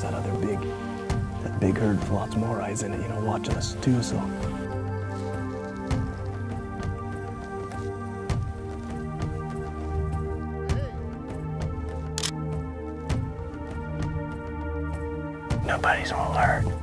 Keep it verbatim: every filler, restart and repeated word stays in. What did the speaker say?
that other big, that big herd with lots more eyes in it, you know, watching us too, so. Nobody's on alert.